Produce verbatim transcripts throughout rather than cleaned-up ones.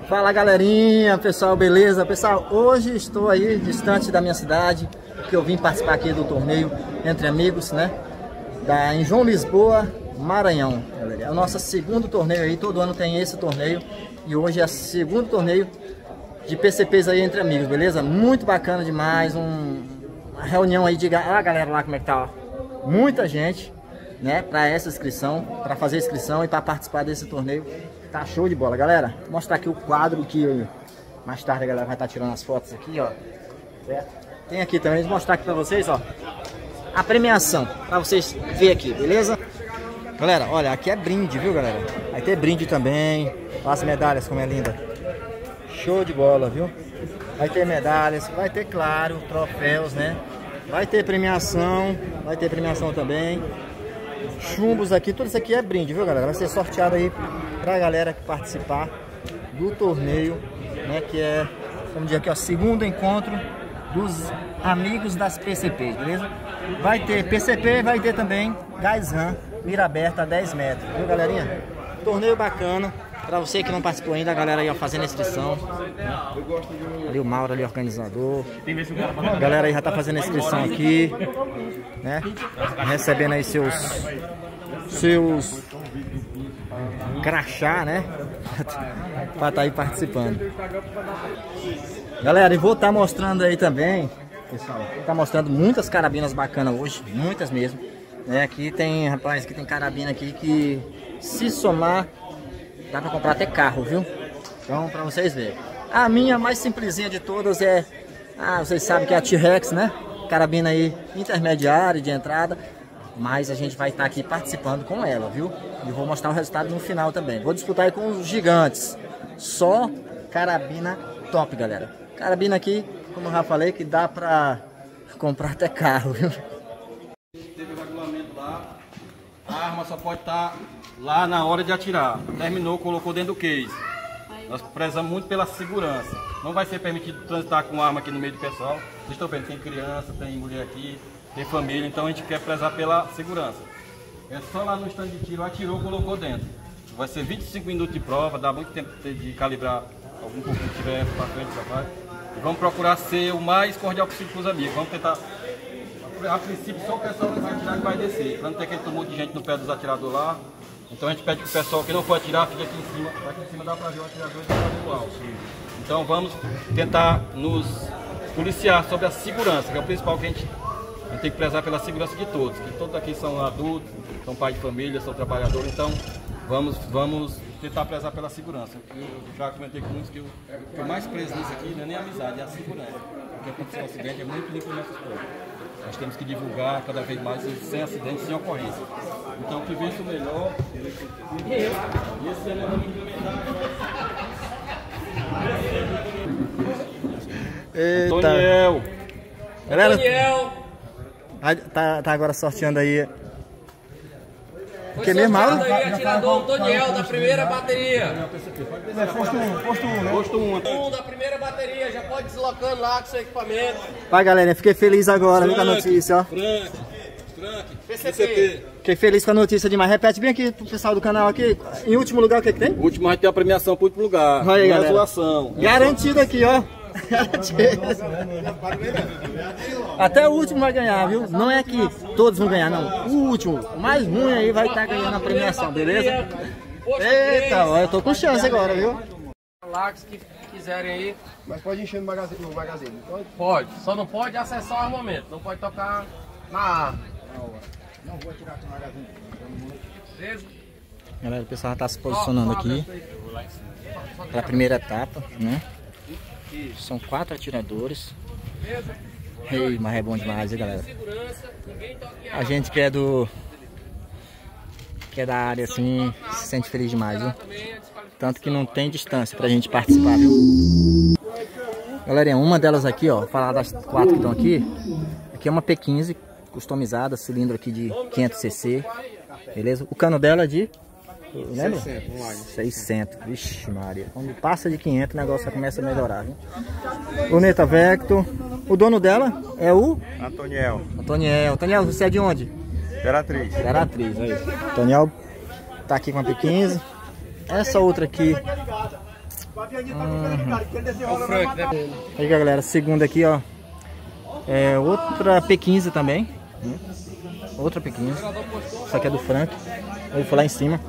Fala galerinha, pessoal, beleza? Pessoal, hoje estou aí distante da minha cidade, porque eu vim participar aqui do torneio Entre Amigos, né? Da, em João Lisboa, Maranhão, galera. É o nosso segundo torneio aí, todo ano tem esse torneio. E hoje é o segundo torneio de P C Ps aí Entre Amigos, beleza? Muito bacana demais, um, uma reunião aí de... Olha a galera lá como é que tá, ó. Muita gente, né? Pra essa inscrição, pra fazer inscrição e pra participar desse torneio. Tá show de bola, galera. Vou mostrar aqui o quadro que mais tarde a galera vai estar tirando as fotos aqui, ó. Certo? Tem aqui também, vou mostrar aqui pra vocês, ó. A premiação, pra vocês verem aqui, beleza? Galera, olha, aqui é brinde, viu, galera? Vai ter brinde também. Olha as medalhas, como é linda. Show de bola, viu? Vai ter medalhas, vai ter, claro, troféus, né? Vai ter premiação, vai ter premiação também. Chumbos aqui, tudo isso aqui é brinde, viu, galera? Vai ser sorteado aí pra galera que participar do torneio, né? Que é, vamos dizer aqui, ó, segundo encontro dos amigos das P C Ps, beleza? Vai ter P C P, vai ter também Gás Ram, mira aberta a dez metros, viu, galerinha? Torneio bacana. Pra você que não participou ainda, a galera aí ó, fazendo a inscrição. Ali o Mauro, ali organizador. A galera aí já tá fazendo a inscrição aqui, né? Recebendo aí seus seus crachá, né? Pra tá aí participando. Galera, e vou estar tá mostrando aí também, pessoal. Vou tá mostrando muitas carabinas bacanas hoje, muitas mesmo. Né? Aqui tem, rapaz, aqui tem carabina aqui que se somar dá pra comprar até carro, viu? Então, pra vocês verem. A minha mais simplesinha de todas é... Ah, vocês sabem que é a T-Rex, né? Carabina aí intermediária de entrada. Mas a gente vai estar aqui participando com ela, viu? E vou mostrar o resultado no final também. Vou disputar aí com os gigantes. Só carabina top, galera. Carabina aqui, como eu já falei, que dá pra comprar até carro, viu? Teve o regulamento lá. A arma só pode estar lá na hora de atirar. Terminou, colocou dentro do case. Nós prezamos muito pela segurança. Não vai ser permitido transitar com arma aqui no meio do pessoal. Vocês estão vendo, tem criança, tem mulher aqui, tem família, então a gente quer prezar pela segurança. É só lá no stand de tiro, atirou, colocou dentro. Vai ser vinte e cinco minutos de prova, dá muito tempo de calibrar algum pouco que tiver para frente, rapaz. E vamos procurar ser o mais cordial possível com os amigos. Vamos tentar... A princípio só o pessoal que vai atirar que vai descer, para não ter aquele tumulto de gente no pé dos atiradores lá. Então a gente pede que o pessoal que não for atirar fique aqui em cima, aqui em cima dá para ver o atirador igual. Então vamos tentar nos policiar sobre a segurança, que é o principal que a gente, a gente tem que prezar pela segurança de todos, que todos aqui são adultos, são pais de família, são trabalhadores, então vamos, vamos tentar prezar pela segurança. Eu já comentei com muitos que o que eu mais prezo nisso aqui não é nem a amizade, é a segurança. Porque acontecer um acidente é muito limpo nossas coisas. Nós temos que divulgar cada vez mais sem acidente, sem ocorrência. Então, que vença o melhor. E esse ano vamos implementar. Eita. Antoniel. Galera, Antoniel. Tá, tá agora sorteando aí. Foi Que mesmo, Mauro? sorteado aí, atirador Antoniel da primeira bateria. Posto um, posto um, né? Posto um. Um da primeira bateria, já pode deslocando lá com seu equipamento. Vai, galera, fiquei feliz agora, viu, com a notícia, ó. Frank, Frank, P C P. Fiquei feliz com a notícia demais. Repete bem aqui pro pessoal do canal aqui. Em último lugar, o que que tem? O último vai ter a premiação para o último lugar. Aí, não é galera. zoação. Garantido aqui, ó. Até o último vai ganhar, viu? Não é que todos vão ganhar, não. O último, o mais ruim aí, vai estar ganhando a premiação, beleza? Eita, ó, eu tô com chance agora, viu? Lax que quiserem aí. Mas pode encher no magazine, no magazine, pode? Pode, só não pode acessar o armamento, não pode tocar na arma. Não vou tirar do magazine. Beleza? Galera, o pessoal já tá se posicionando aqui para a primeira etapa, né? São quatro atiradores. Ei, mas é bom demais, hein, galera? A gente que é do... que é da área, assim, se sente feliz demais, viu? Tanto que não tem distância pra gente participar, viu? Galerinha, uma delas aqui, ó, falar das quatro que estão aqui. Aqui é uma P quinze customizada, cilindro aqui de quinhentos cc, beleza? O cano dela é de... Lembra? seiscentos, vixe Maria. Quando passa de quinhentos o negócio já começa a melhorar, viu? Luneta Vector. O dono dela é o... Antoniel. Antoniel. Antoniel, você é de onde? Imperatriz. Imperatriz, aí. Antoniel tá aqui com a P quinze. Essa outra aqui Aí galera, segunda aqui ó, é outra P quinze também, outra P quinze, essa aqui é do Frank, ele foi lá em cima.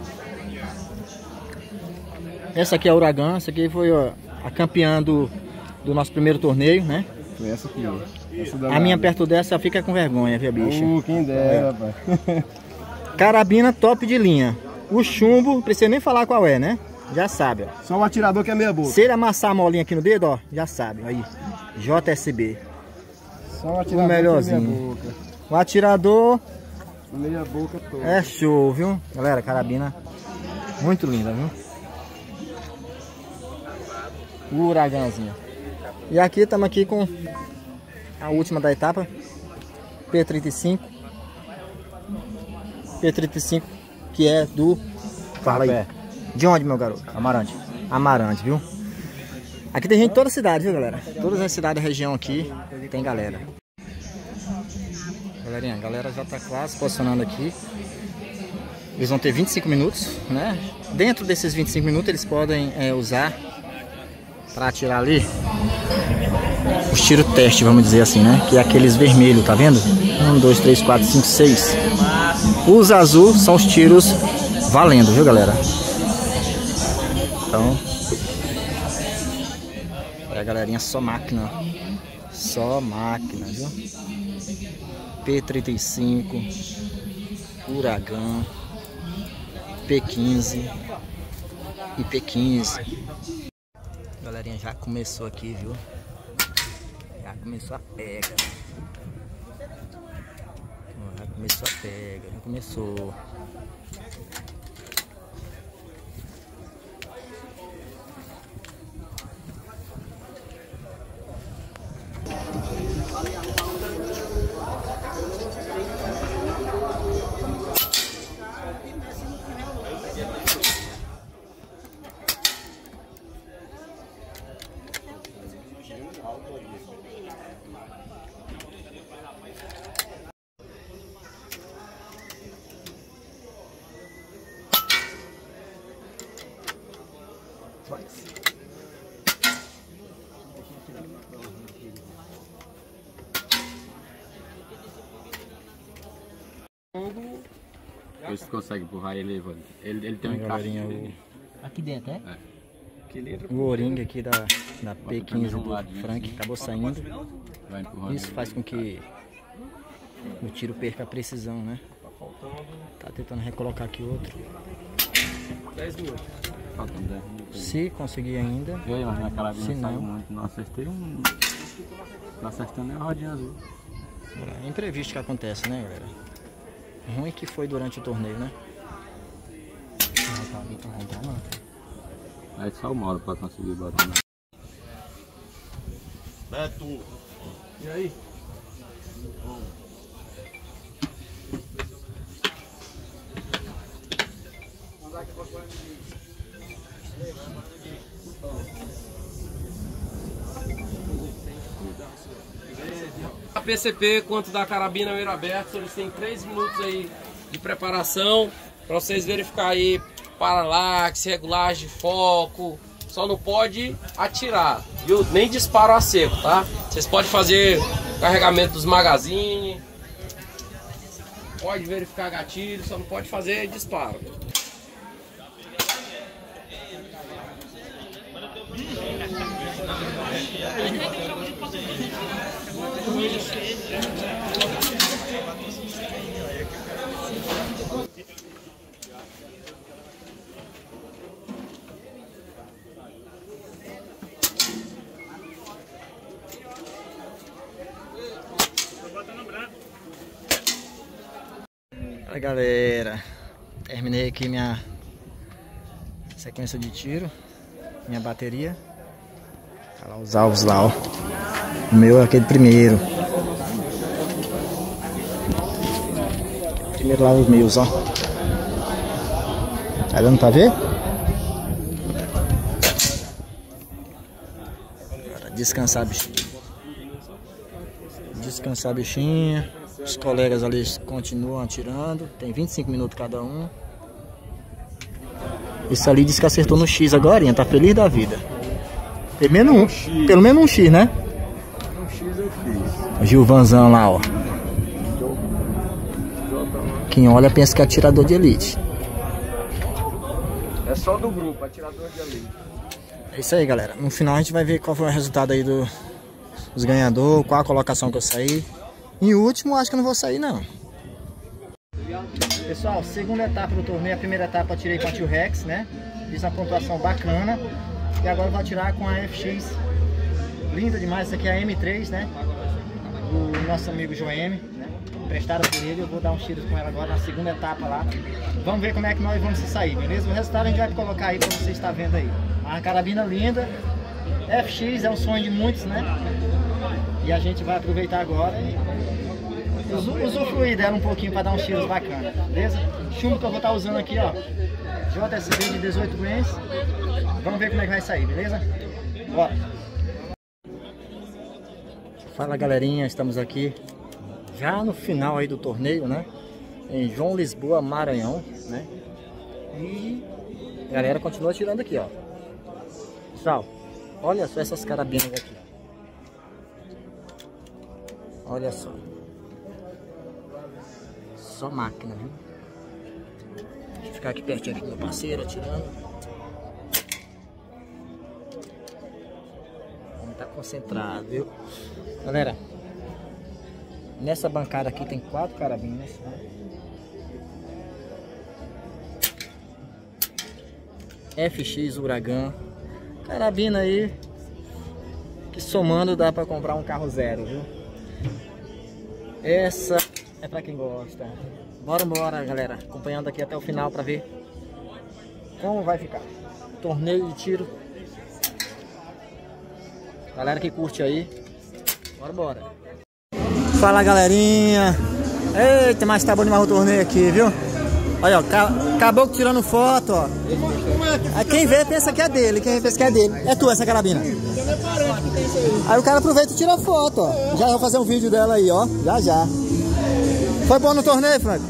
Essa aqui é a Uragã, essa aqui foi ó, a campeã do, do nosso primeiro torneio, né? Foi essa aqui, ó. Essa A minha perto dessa fica com vergonha, viu, bicha? Uh, quem dera, rapaz. Carabina top de linha. O chumbo, não precisa nem falar qual é, né? Já sabe, ó. Só o atirador que é meia boca. Se ele amassar a molinha aqui no dedo, ó, já sabe. Aí, J S B. Só o atirador o melhorzinho. que é meia boca. O atirador Meia boca toda. é show, viu? Galera, carabina muito linda, viu? O Uragãzinho. E aqui estamos aqui com a última da etapa, P trinta e cinco. P trinta e cinco, que é do... Fala aí. De onde, meu garoto? Amarante. Amarante, viu? Aqui tem gente de toda a cidade, viu, galera? Todas as cidades da região aqui tem galera. Galerinha, a galera já tá quase posicionando aqui. Eles vão ter vinte e cinco minutos, né? Dentro desses vinte e cinco minutos eles podem é, usar para atirar ali os tiros teste, vamos dizer assim, né? Que é aqueles vermelhos, tá vendo? Um, dois, três, quatro, cinco, seis. Os azul são os tiros valendo, viu, galera? Então, é a galerinha só máquina. Só máquina, viu? P trinta e cinco, Uragã, P quinze e P quinze. Galerinha, já começou aqui, viu? Já começou a pega. Já começou a pega, já começou. Você consegue empurrar ele, Evandro. Ele, ele tem um encaixe. O... Aqui dentro, é? É. O O-ring aqui da, da P quinze do Frank acabou saindo. Vai empurrando. Isso faz com que o tiro perca a precisão, né? Tá tentando recolocar aqui outro. dez minutos. Faltam dez minutos. Se conseguir ainda. Eu, mas minha carabina Se não. saiu muito. Não acertei um. Não acertando nem a rodinha azul. É imprevisto que acontece, né, galera? Ruim que foi durante o torneio, né? Aí só uma hora pra conseguir bater. Beto! E aí? A P C P quanto da carabina meio aberto, eles têm três minutos aí de preparação para vocês verificar aí paralaxe, regulagem de foco. Só não pode atirar, viu? Nem disparo a seco, tá? Vocês podem fazer carregamento dos magazines, pode verificar gatilho, só não pode fazer disparo. Fala, galera, terminei aqui minha sequência de tiro, minha bateria. Olha lá os alvos lá, ó. O meu é aquele primeiro. Primeiro lá os meus, ó. Tá dando pra ver? Agora descansar, bichinho. Descansar, bichinha. Os colegas ali continuam atirando. Tem vinte e cinco minutos cada um. Esse ali disse que acertou no X agora, tá feliz da vida. Pelo menos um, X. pelo menos um X, né? Um X eu fiz. O Gilvanzão lá, ó. Quem olha pensa que é atirador de elite. É só do grupo, atirador de elite. É isso aí, galera. No final a gente vai ver qual foi o resultado aí do, dos ganhadores, qual a colocação que eu saí. Em último, acho que eu não vou sair, não. Pessoal, segunda etapa do torneio. A primeira etapa eu tirei com a Tio Rex, né? Fiz uma pontuação bacana. E agora eu vou atirar com a F X. Linda demais. Essa aqui é a M três, né? Do nosso amigo Joem, né? Emprestaram por ele. Eu vou dar um tiro com ela agora na segunda etapa lá. Vamos ver como é que nós vamos se sair, beleza? O resultado a gente vai colocar aí pra você estar vendo aí. Uma carabina linda. F X é um sonho de muitos, né? E a gente vai aproveitar agora e usufruir dela um pouquinho para dar uns tiros bacanas, beleza? Chumbo que eu vou estar usando aqui, ó, J S B de dezoito grains. Vamos ver como é que vai sair, beleza? Bora! Fala, galerinha, estamos aqui já no final aí do torneio, né? Em João Lisboa, Maranhão, né? E a galera continua tirando aqui, ó. Pessoal, olha só essas carabinas aqui, ó. Olha só. Só máquina, viu? Deixa eu ficar aqui pertinho aqui do meu parceiro, atirando. Vamos estar concentrado, viu? Galera, nessa bancada aqui tem quatro carabinas, né? F X Huracan. Carabina aí que somando dá pra comprar um carro zero, viu? Essa é pra quem gosta. Bora, bora, galera. Acompanhando aqui até o final pra ver como vai ficar. Torneio de tiro. Galera que curte aí. Bora, bora. Fala, galerinha. Eita, mas tá bom demais o torneio aqui, viu? Olha, ó, acabou tirando foto, ó. Quem vê pensa que é dele, quem vê pensa que é dele. É tua essa carabina? Aí o cara aproveita e tira foto, ó. Já vou fazer um vídeo dela aí, ó. Já, já. Foi bom no torneio, Franco?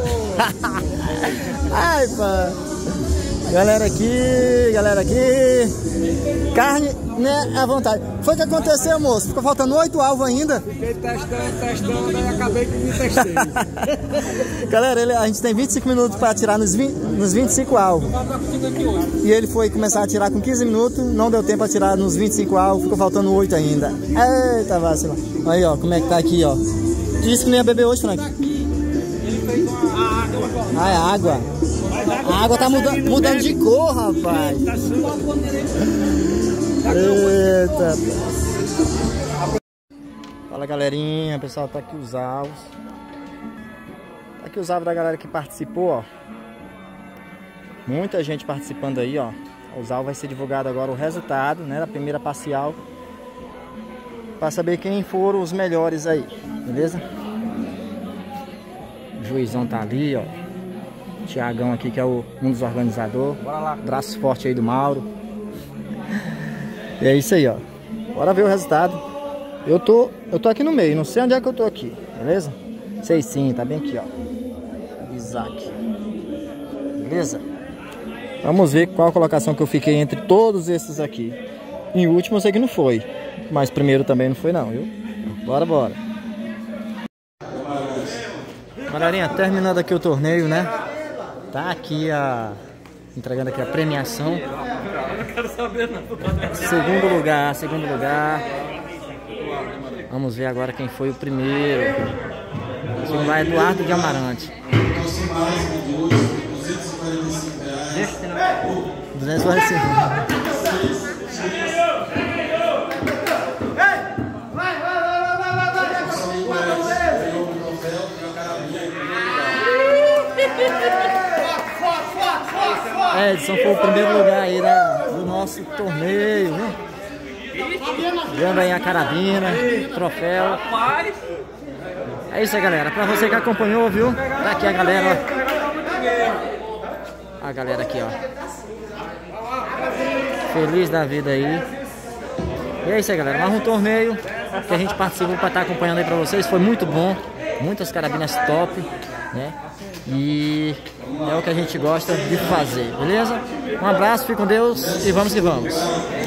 Ai, pá. Galera aqui, galera aqui. Carne, né, à vontade. Foi o que aconteceu, moço? Ficou faltando oito alvos ainda. Fiquei testando, testando, daí acabei que me testei. Galera, ele, a gente tem vinte e cinco minutos para atirar nos, vinte, nos vinte e cinco alvos. E ele foi começar a atirar com quinze minutos, não deu tempo para atirar nos vinte e cinco alvos, ficou faltando oito ainda. Eita, vacila. Aí, ó, como é que tá aqui, ó. Disse que não ia beber hoje, Frank. Ele fez uma água. Ah, é água. A água tá mudando, mudando de cor, rapaz. Eita. Fala, galerinha. Pessoal, tá aqui os alvos. Tá aqui os alvos da galera que participou, ó. Muita gente participando aí, ó. Os alvos vai ser divulgado agora o resultado, né, da primeira parcial, para saber quem foram os melhores aí, beleza? O juizão tá ali, ó. Tiagão aqui, que é o, um dos organizadores. Bora lá. Braço forte aí do Mauro. E é isso aí, ó. Bora ver o resultado. Eu tô, eu tô aqui no meio, não sei onde é que eu tô aqui, beleza? Sei sim, tá bem aqui, ó. Isaac. Beleza? Vamos ver qual a colocação que eu fiquei entre todos esses aqui. Em último eu sei que não foi, mas primeiro também não foi não, viu? Bora, bora. Galerinha, terminando aqui o torneio, né? Tá aqui a... entregando aqui a premiação. Segundo lugar, segundo lugar. Vamos ver agora quem foi o primeiro. O segundo lugar é Eduardo de Amarante. duzentos e quarenta e cinco. É, Edson foi o primeiro lugar aí da, do nosso torneio, viu? Vendo aí a carabina, troféu. É isso aí, galera. Pra você que acompanhou, viu? Tá aqui a galera, ó. A galera aqui, ó. Feliz da vida aí. E é isso aí, galera. Mais um torneio que a gente participou pra estar acompanhando aí pra vocês. Foi muito bom. Muitas carabinas top, né? E é o que a gente gosta de fazer, beleza? Um abraço, fique com Deus e vamos que vamos.